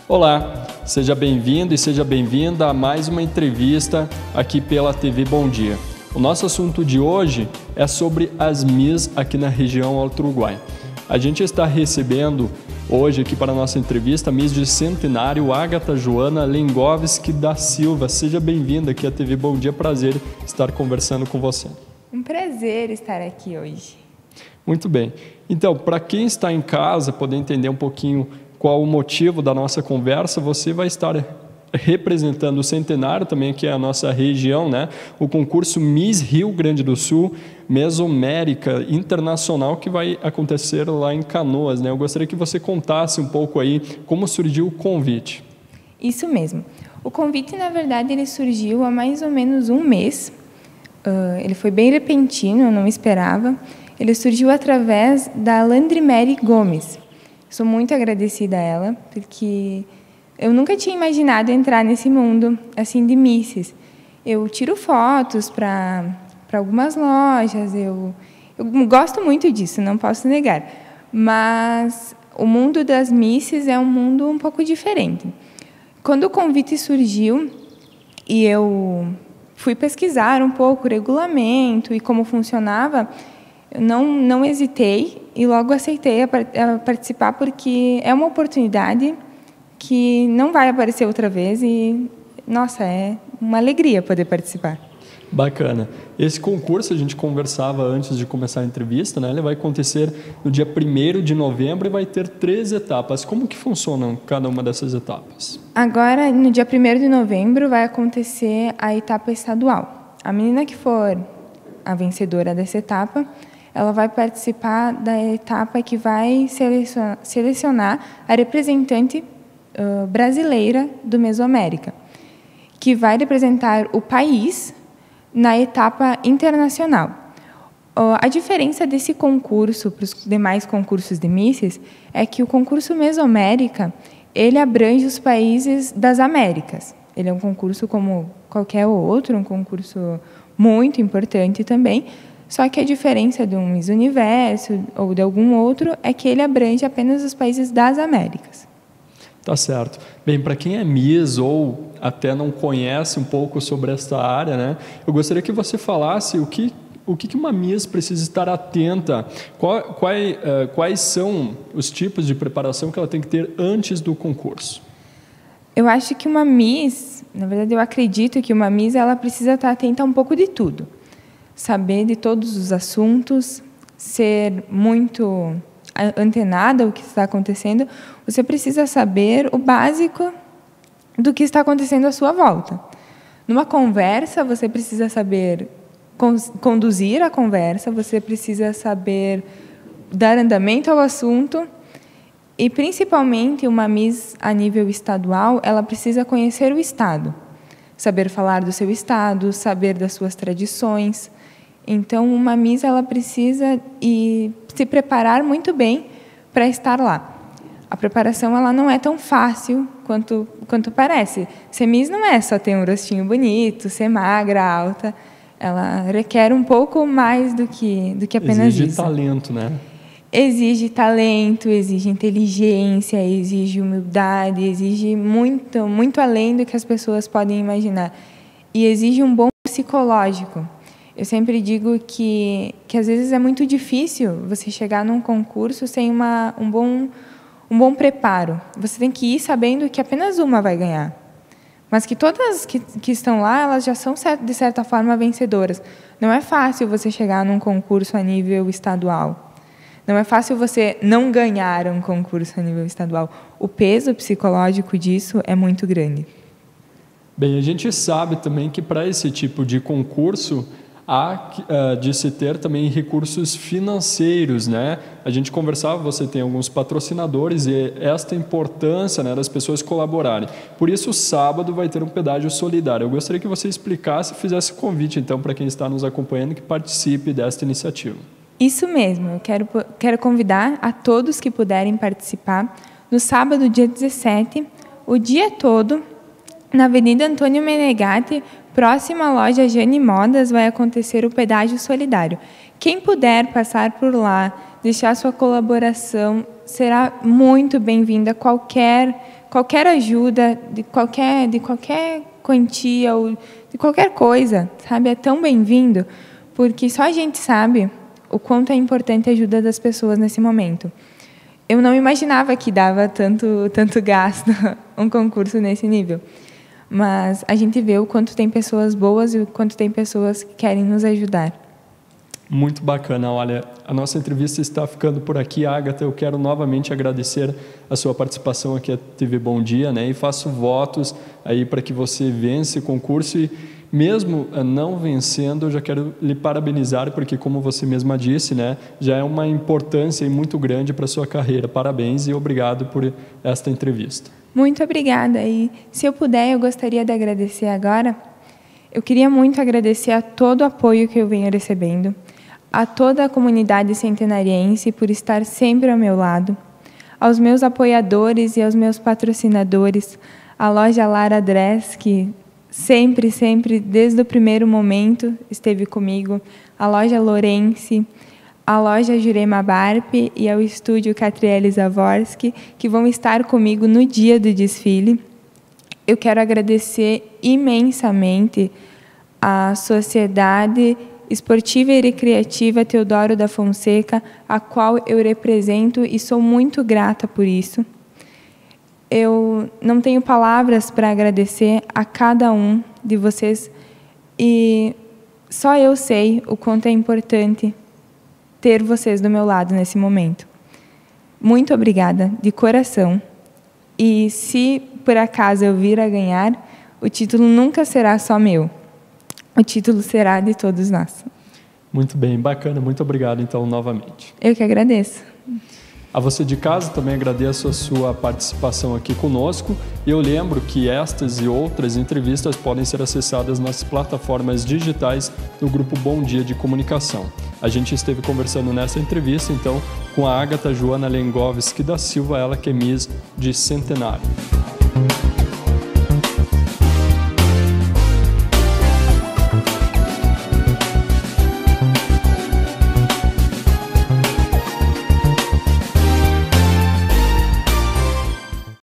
Olá, seja bem-vindo e seja bem-vinda a mais uma entrevista aqui pela TV Bom Dia. O nosso assunto de hoje é sobre as Miss aqui na região Alto Uruguai. A gente está recebendo hoje aqui para a nossa entrevista a Miss de Centenário, Ágata Joana Lengovski da Silva. Seja bem-vinda aqui à TV Bom Dia, prazer estar conversando com você. Um prazer estar aqui hoje. Muito bem. Então, para quem está em casa, poder entender um pouquinho qual o motivo da nossa conversa, você vai estar representando o Centenário, também que é a nossa região, né? O concurso Miss Rio Grande do Sul, Mesoamérica Internacional, que vai acontecer lá em Canoas, né? Eu gostaria que você contasse um pouco aí como surgiu o convite. Isso mesmo. O convite, na verdade, ele surgiu há mais ou menos um mês. Ele foi bem repentino, eu não esperava. Ele surgiu através da Landrimere Gomes. Sou muito agradecida a ela, porque eu nunca tinha imaginado entrar nesse mundo assim de misses. Eu tiro fotos para algumas lojas, eu gosto muito disso, não posso negar. Mas o mundo das misses é um mundo um pouco diferente. Quando o convite surgiu e eu fui pesquisar um pouco o regulamento e como funcionava, eu não hesitei e logo aceitei a participar, porque é uma oportunidade que não vai aparecer outra vez e, nossa, é uma alegria poder participar. Bacana. Esse concurso, a gente conversava antes de começar a entrevista, né? Ele vai acontecer no dia 1º de novembro e vai ter 3 etapas. Como que funcionam cada uma dessas etapas? Agora, no dia 1º de novembro, vai acontecer a etapa estadual. A menina que for a vencedora dessa etapa, ela vai participar da etapa que vai selecionar a representante brasileira do Mesoamérica, que vai representar o país na etapa internacional. A diferença desse concurso para os demais concursos de misses é que o concurso Mesoamérica, ele abrange os países das Américas. Ele é um concurso como qualquer outro, um concurso muito importante também, só que a diferença de um Miss Universo ou de algum outro é que ele abrange apenas os países das Américas. Tá certo. Bem, para quem é Miss ou até não conhece um pouco sobre esta área, né? Eu gostaria que você falasse o que uma Miss precisa estar atenta, quais são os tipos de preparação que ela tem que ter antes do concurso. Eu acho que uma Miss, na verdade eu acredito que uma Miss ela precisa estar atenta a um pouco de tudo. Saber de todos os assuntos, ser muito antenada ao que está acontecendo. Você precisa saber o básico do que está acontecendo à sua volta. Numa conversa, você precisa saber conduzir a conversa, você precisa saber dar andamento ao assunto e, principalmente, uma Miss a nível estadual, ela precisa conhecer o Estado, saber falar do seu Estado, saber das suas tradições. Então, uma Miss ela precisa se preparar muito bem para estar lá. A preparação ela não é tão fácil quanto parece. Ser Miss não é só ter um rostinho bonito, ser magra, alta. Ela requer um pouco mais do que apenas isso. Exige talento, né? Exige talento, exige inteligência, exige humildade, exige muito, muito além do que as pessoas podem imaginar. E exige um bom psicológico. Eu sempre digo que às vezes é muito difícil você chegar num concurso sem um bom preparo. Você tem que ir sabendo que apenas uma vai ganhar. Mas que todas que estão lá, elas já são, de certa forma, vencedoras. Não é fácil você chegar num concurso a nível estadual. Não é fácil você não ganhar um concurso a nível estadual. O peso psicológico disso é muito grande. Bem, a gente sabe também que para esse tipo de concurso há de se ter também recursos financeiros, né? A gente conversava, você tem alguns patrocinadores e esta importância, né, das pessoas colaborarem. Por isso, sábado vai ter um pedágio solidário. Eu gostaria que você explicasse e fizesse convite, então, para quem está nos acompanhando, que participe desta iniciativa. Isso mesmo. Eu quero convidar a todos que puderem participar no sábado, dia 17, o dia todo, na Avenida Antônio Menegatti, próxima à loja Jane Modas, vai acontecer o pedágio solidário. Quem puder passar por lá, deixar sua colaboração, será muito bem-vinda. Qualquer qualquer ajuda, de qualquer quantia ou de qualquer coisa, sabe? É tão bem-vindo, porque só a gente sabe o quanto é importante a ajuda das pessoas nesse momento. Eu não imaginava que dava tanto gasto um concurso nesse nível. Mas a gente vê o quanto tem pessoas boas e o quanto tem pessoas que querem nos ajudar. Muito bacana. Olha, a nossa entrevista está ficando por aqui, Ágata. Eu quero novamente agradecer a sua participação aqui à TV Bom Dia, né? E faço votos aí para que você vença o concurso e mesmo não vencendo, eu já quero lhe parabenizar, porque como você mesma disse, né, já é uma importância muito grande para a sua carreira. Parabéns e obrigado por esta entrevista. Muito obrigada. E se eu puder, eu gostaria de agradecer agora. Eu queria muito agradecer a todo o apoio que eu venho recebendo, a toda a comunidade centenariense por estar sempre ao meu lado, aos meus apoiadores e aos meus patrocinadores, a loja Lara Dress, que sempre, desde o primeiro momento, esteve comigo, a loja Lourenço, a loja Jurema Barpe e ao estúdio Catriele Zaworski, que vão estar comigo no dia do desfile. Eu quero agradecer imensamente à Sociedade Esportiva e Recreativa Teodoro da Fonseca, a qual eu represento e sou muito grata por isso. Eu não tenho palavras para agradecer a cada um de vocês e só eu sei o quanto é importante ter vocês do meu lado nesse momento. Muito obrigada, de coração. E se por acaso eu vir a ganhar, o título nunca será só meu. O título será de todos nós. Muito bem, bacana. Muito obrigado, então, novamente. Eu que agradeço. A você de casa, também agradeço a sua participação aqui conosco. E eu lembro que estas e outras entrevistas podem ser acessadas nas plataformas digitais do Grupo Bom Dia de Comunicação. A gente esteve conversando nessa entrevista, então, com a Ágata Joana Lengovski da Silva, ela que é Miss de Centenário.